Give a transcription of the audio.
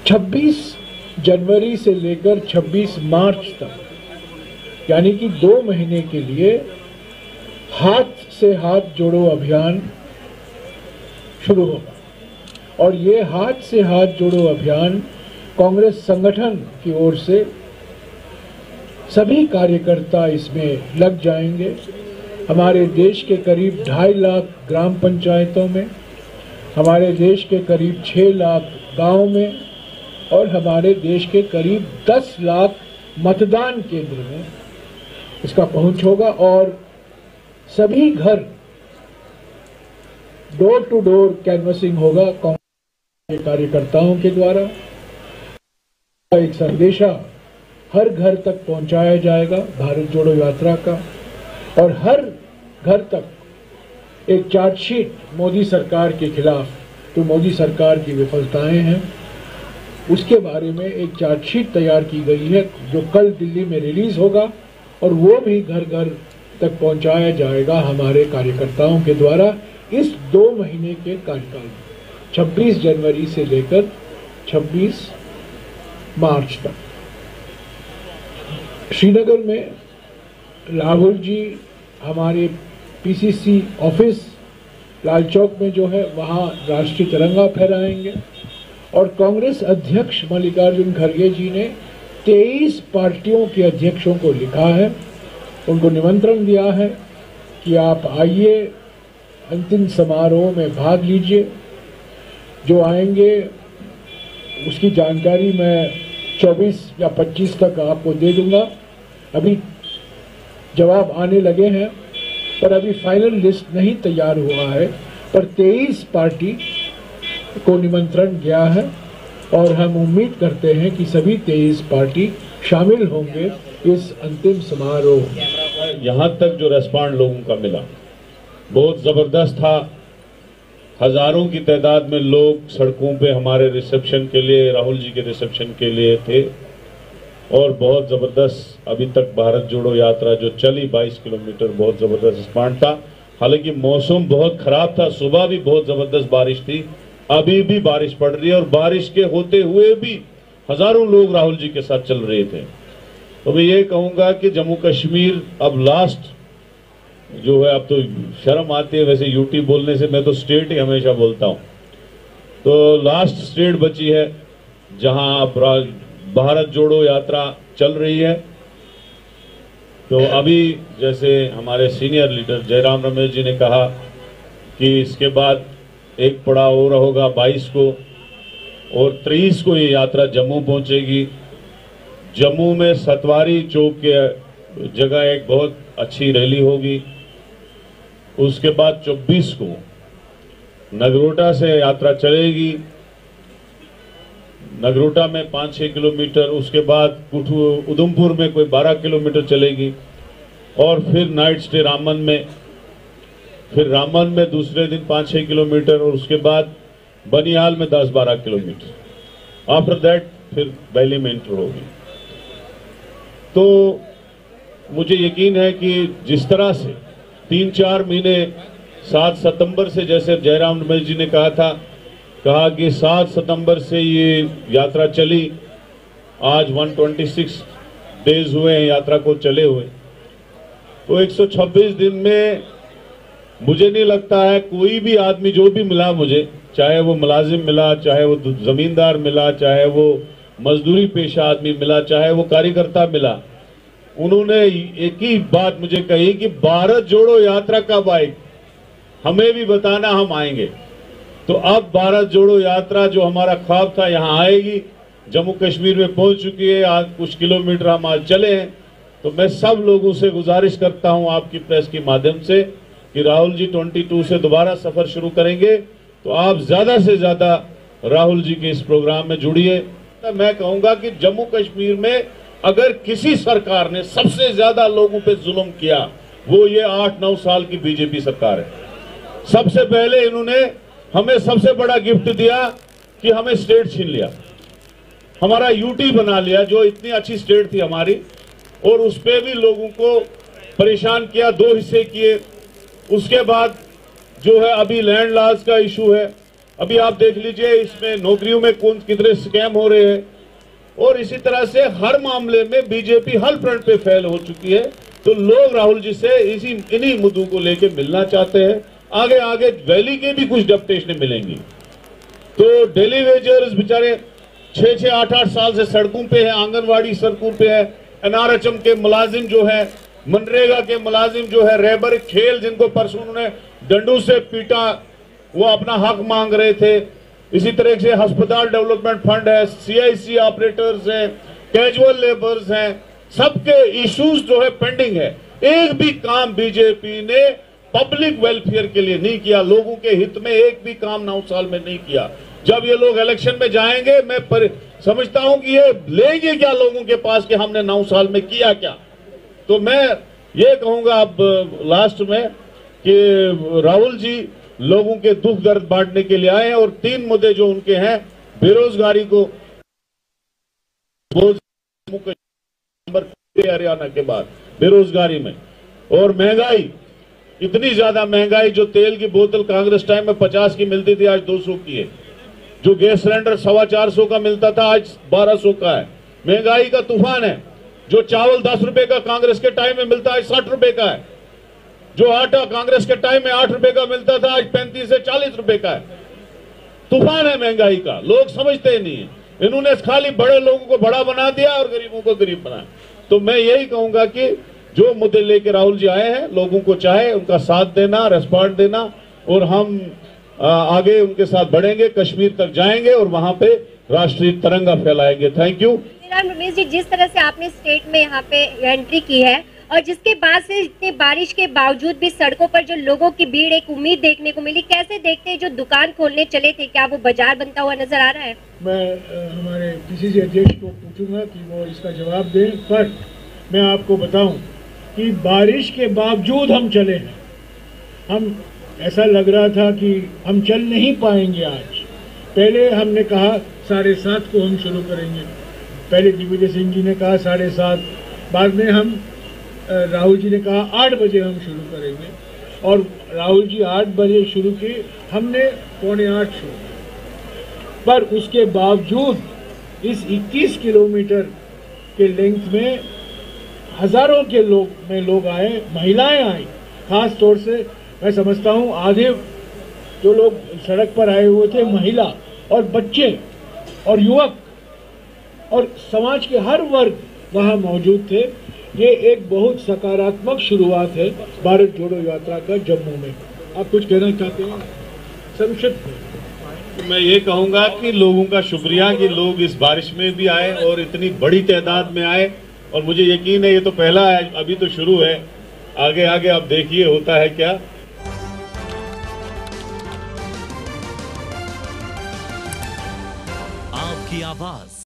26 जनवरी से लेकर 26 मार्च तक यानी कि 2 महीने के लिए हाथ से हाथ जोड़ो अभियान शुरू होगा। और ये हाथ से हाथ जोड़ो अभियान कांग्रेस संगठन की ओर से सभी कार्यकर्ता इसमें लग जाएंगे। हमारे देश के करीब 2.5 लाख ग्राम पंचायतों में, हमारे देश के करीब 6 लाख गांव में और हमारे देश के करीब 10 लाख मतदान केंद्र में इसका पहुंच होगा। और सभी घर डोर टू डोर कैनवसिंग होगा कांग्रेस के कार्यकर्ताओं के द्वारा। एक संदेशा हर घर तक पहुंचाया जाएगा भारत जोड़ो यात्रा का, और हर घर तक एक चार्जशीट मोदी सरकार के खिलाफ, तो मोदी सरकार की विफलताएं हैं उसके बारे में एक चार्जशीट तैयार की गई है जो कल दिल्ली में रिलीज होगा, और वो भी घर घर तक पहुंचाया जाएगा हमारे कार्यकर्ताओं के द्वारा इस 2 महीने के कार्यकाल में, 26 जनवरी से लेकर 26 मार्च तक। श्रीनगर में राहुल जी हमारे पीसीसी ऑफिस लाल चौक में जो है वहाँ राष्ट्रीय तिरंगा फहराएंगे, और कांग्रेस अध्यक्ष मल्लिकार्जुन खड़गे जी ने 23 पार्टियों के अध्यक्षों को लिखा है, उनको निमंत्रण दिया है कि आप आइए, अंतिम समारोह में भाग लीजिए। जो आएंगे उसकी जानकारी मैं 24 या 25 तक आपको दे दूंगा। अभी जवाब आने लगे हैं पर अभी फाइनल लिस्ट नहीं तैयार हुआ है, पर 23 पार्टी को निमंत्रण गया है और हम उम्मीद करते हैं कि सभी 23 पार्टी शामिल होंगे इस अंतिम समारोह। यहाँ तक जो रेस्पॉन्ड लोगों का मिला बहुत जबरदस्त था। हजारों की तादाद में लोग सड़कों पे हमारे रिसेप्शन के लिए, राहुल जी के रिसेप्शन के लिए थे, और बहुत ज़बरदस्त अभी तक भारत जोड़ो यात्रा जो चली 22 किलोमीटर, बहुत ज़बरदस्त रिस्पॉन्ड था। हालांकि मौसम बहुत ख़राब था, सुबह भी बहुत ज़बरदस्त बारिश थी, अभी भी बारिश पड़ रही है, और बारिश के होते हुए भी हज़ारों लोग राहुल जी के साथ चल रहे थे। तो मैं ये कहूँगा कि जम्मू कश्मीर अब लास्ट जो है, अब तो शर्म आती है वैसे यूटी बोलने से, मैं तो स्टेट ही हमेशा बोलता हूँ, तो लास्ट स्टेट बची है जहाँ अब भारत जोड़ो यात्रा चल रही है। तो अभी जैसे हमारे सीनियर लीडर जयराम रमेश जी ने कहा कि इसके बाद एक पड़ाव और होगा 22 को, और 23 को ये यात्रा जम्मू पहुंचेगी। जम्मू में सतवारी चौक के जगह एक बहुत अच्छी रैली होगी। उसके बाद 24 को नगरोटा से यात्रा चलेगी, नगरोटा में 5-6 किलोमीटर, उसके बाद उधमपुर में कोई 12 किलोमीटर चलेगी, और फिर नाइट स्टे रामन में, फिर रामन में दूसरे दिन 5-6 किलोमीटर, और उसके बाद बनिहाल में 10-12 किलोमीटर। आफ्टर दैट फिर वैली में एंटर होगी। तो मुझे यकीन है कि जिस तरह से 3-4 महीने 7 सितंबर से, जैसे जयराम रमेश जी ने कहा कि 7 सितंबर से ये यात्रा चली, आज 126 डेज हुए हैं यात्रा को चले हुए, तो 126 दिन में मुझे नहीं लगता है कोई भी आदमी जो भी मिला मुझे, चाहे वो मुलाजिम मिला, चाहे वो जमींदार मिला, चाहे वो मजदूरी पेशा आदमी मिला, चाहे वो कार्यकर्ता मिला, उन्होंने एक ही बात मुझे कही कि भारत जोड़ो यात्रा कब आएगी, हमें भी बताना, हम आएंगे। तो अब भारत जोड़ो यात्रा जो हमारा ख्वाब था यहाँ आएगी, जम्मू कश्मीर में पहुंच चुकी है। आज कुछ किलोमीटर हम आज चले हैं। तो मैं सब लोगों से गुजारिश करता हूं आपकी प्रेस के माध्यम से कि राहुल जी 22 से दोबारा सफर शुरू करेंगे, तो आप ज्यादा से ज्यादा राहुल जी के इस प्रोग्राम में जुड़िए। मैं कहूंगा कि जम्मू कश्मीर में अगर किसी सरकार ने सबसे ज्यादा लोगों पे जुल्म किया वो ये 8-9 साल की बीजेपी सरकार है। सबसे पहले इन्होंने हमें सबसे बड़ा गिफ्ट दिया कि हमें स्टेट छीन लिया, हमारा यूटी बना लिया जो इतनी अच्छी स्टेट थी हमारी, और उस पे भी लोगों को परेशान किया, 2 हिस्से किए। उसके बाद जो है अभी लैंड लॉस का इशू है, अभी आप देख लीजिए इसमें नौकरियों में कौन कितने स्कैम हो रहे हैं, और इसी तरह से हर मामले में बीजेपी हर फ्रंट पे फेल हो चुकी है। तो लोग राहुल जी से इन्हीं मुद्दों को लेकर मिलना चाहते हैं। आगे आगे वैली के भी कुछ डेपुटेशनें मिलेंगी। तो डेली वेजर्स बेचारे 6-6, 8-8 साल से सड़कों पे है, आंगनवाड़ी सड़कों पे है, एनआरएचएम के मुलाजिम जो है, मनरेगा के मुलाजिम जो है, रेबर खेल जिनको परसों उन्होंने डंडों से पीटा, वो अपना हक मांग रहे थे। इसी तरह से अस्पताल डेवलपमेंट फंड है, सीआईसी ऑपरेटर्स हैं, कैजुअल लेबर्स हैं, सबके इश्यूज जो है पेंडिंग है। एक भी काम बीजेपी ने पब्लिक वेलफेयर के लिए नहीं किया, लोगों के हित में एक भी काम 9 साल में नहीं किया। जब ये लोग इलेक्शन में जाएंगे, मैं समझता हूं कि ये लेंगे क्या लोगों के पास कि हमने 9 साल में किया क्या। तो मैं ये कहूंगा अब लास्ट में कि राहुल जी लोगों के दुख दर्द बांटने के लिए आए हैं, और 3 मुद्दे जो उनके हैं, बेरोजगारी को हरियाणा के बाद बेरोजगारी में, और महंगाई, इतनी ज्यादा महंगाई, जो तेल की बोतल कांग्रेस टाइम में 50 की मिलती थी आज 200 की है, जो गैस सिलेंडर 425 का मिलता था आज 1200 का है। महंगाई का तूफान है। जो चावल 10 रुपए का कांग्रेस के टाइम में मिलता है 60 रुपए का है। जो आटा कांग्रेस के टाइम में 8 रुपए का मिलता था आज 35 से 40 रुपए का है। तूफान है महंगाई का, लोग समझते ही नहीं है। इन्होंने खाली बड़े लोगों को बड़ा बना दिया और गरीबों को गरीब बनाया। तो मैं यही कहूंगा कि जो मुद्दे लेके राहुल जी आए हैं, लोगों को चाहे उनका साथ देना, रेस्पॉन्ड देना, और हम आगे उनके साथ बढ़ेंगे, कश्मीर तक जाएंगे और वहां पे राष्ट्रीय तिरंगा फैलाएंगे। Thank you. रमेश जी, जिस तरह से आपने स्टेट में यहाँ पे एंट्री की है, और जिसके बाद से इतनी बारिश के बावजूद भी सड़कों पर जो लोगों की भीड़, एक उम्मीद देखने को मिली, कैसे देखते हैं जो दुकान खोलने चले थे, क्या वो बाजार बनता हुआ नजर आ रहा है? मैं हमारे पीसीसी अध्यक्ष को पूछूंगा कि वो इसका जवाब दें, पर मैं आपको बताऊं कि बारिश के बावजूद हम चले हैं। हम ऐसा लग रहा था कि हम चल नहीं पाएंगे आज। पहले हमने कहा 7:30 को हम शुरू करेंगे, पहले दिग्विजय सिंह जी ने कहा 7:30, बाद में हम राहुल जी ने कहा 8 बजे हम शुरू करेंगे, और राहुल जी 8 बजे शुरू किए, हमने 7:45 शुरू किया। पर उसके बावजूद इस 21 किलोमीटर के लेंथ में हजारों के लोग आए, महिलाएं आई। खास तौर से मैं समझता हूं आधे जो लोग सड़क पर आए हुए थे महिला और बच्चे और युवक, और समाज के हर वर्ग वहां मौजूद थे। ये एक बहुत सकारात्मक शुरुआत है भारत जोड़ो यात्रा का जम्मू में। आप कुछ कहना चाहते हैं संक्षिप्त में? मैं ये कहूंगा कि लोगों का शुक्रिया कि लोग इस बारिश में भी आए और इतनी बड़ी तादाद में आए, और मुझे यकीन है ये तो पहला है, अभी तो शुरू है, आगे आगे आप देखिए होता है क्या। आपकी आवाज